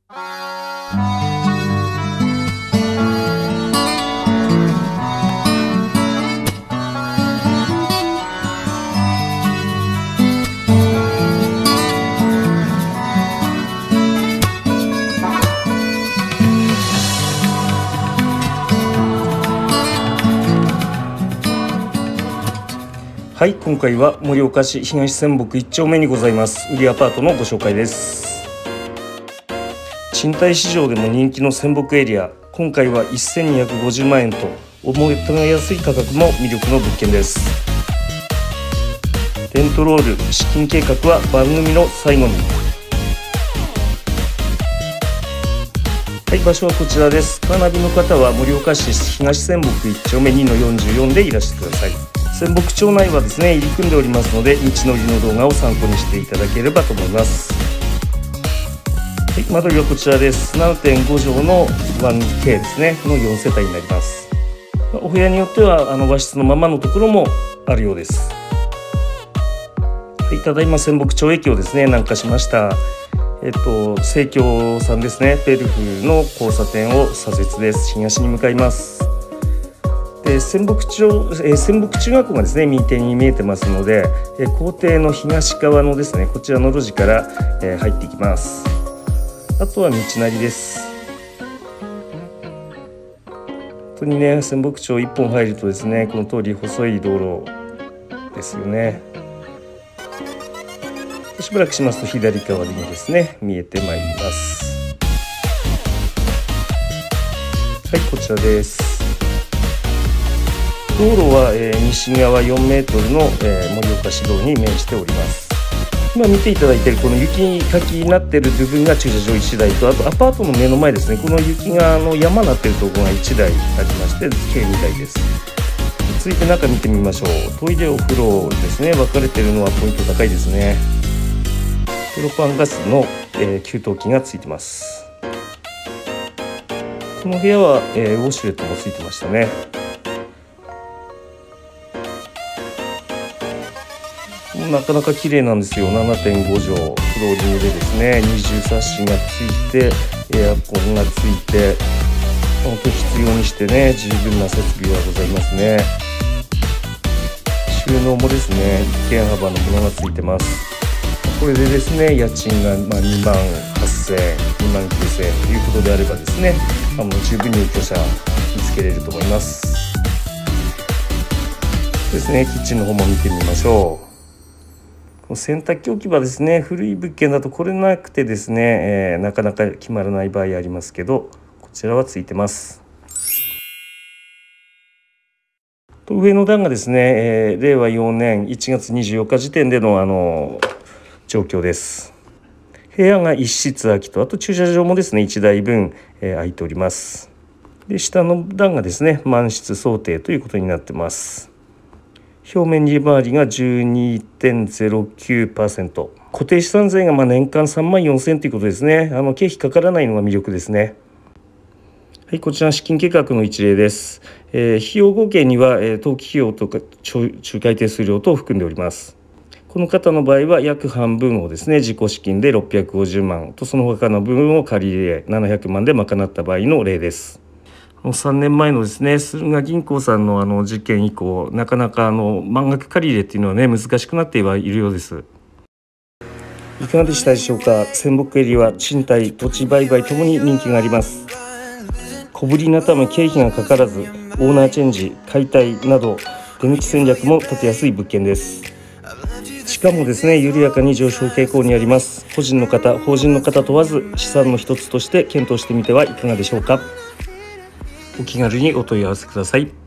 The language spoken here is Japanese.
はい、今回は盛岡市東千北1丁目にございます売りアパートのご紹介です。賃貸市場でも人気の千北エリア、今回は1250万円と思いが安い価格も魅力の物件です。レントロール、資金計画は番組の最後に。はい、場所はこちらです。カーナビの方は盛岡市東千北1丁目2の44でいらしてください。千北町内はですね、入り組んでおりますので、道のりの動画を参考にしていただければと思います。はい、間取りはこちらです。 7.5 畳の 1K ですねの4世帯になります。お部屋によっては和室のままのところもあるようです。はい、ただいま千北町駅をですね南下しました。生協さんですね、ベルフの交差点を左折です。東に向かいます。千北中学校がですね右手に見えてますので、校庭の東側のですねこちらの路地から、入っていきます。あとは道なりです。本当にね、千北町一本入るとですねこの通り細い道路ですよね。しばらくしますと左側にですね見えてまいります。はい、こちらです。道路は、西側4メートルの、盛岡市道に面しております。今見ていただいているこの雪かきになっている部分が駐車場1台と、あとアパートの目の前ですね、この雪が山になっているところが1台ありまして計2台です。続いて中見てみましょう。トイレお風呂ですね、分かれているのはポイント高いですね。プロパンガスの、給湯器がついてます。この部屋は、ウォシュレットもついてましたね。なかなか綺麗なんですよ。 7.5 畳、フローリングでですね、二重サッシがついてエアコンがついて、本当必要にしてね十分な設備がございますね。収納もですね一間幅のものがついてます。これでですね家賃が2万8000円、2万9000円ということであればですね、十分に居居者見つけれると思います。ですね、キッチンの方も見てみましょう。洗濯機置き場ですね、古い物件だとこれなくてですね、なかなか決まらない場合ありますけど、こちらはついてます。上の段がですね、令和4年1月24日時点での状況です。部屋が1室空きと、あと駐車場もですね1台分、空いております。で下の段がですね満室想定ということになってます。表面利回りが 12.09%、 固定資産税が年間3万4000円ということですね。経費かからないのが魅力ですね。はい、こちら資金計画の一例です。費用合計には、登記費用とか仲介手数料等を含んでおります。この方の場合は約半分をですね自己資金で650万と、その他の部分を借り入れ700万で賄った場合の例です。3年前のですね駿河銀行さんの事件以降、なかなか満額借り入れっていうのはね難しくなってはいるようです。いかがでしたでしょうか。千北エリアは賃貸、土地売買ともに人気があります。小ぶりなため経費がかからず、オーナーチェンジ、解体など出口戦略も立てやすい物件です。しかもですね緩やかに上昇傾向にあります。個人の方、法人の方問わず資産の一つとして検討してみてはいかがでしょうか。お気軽にお問い合わせください。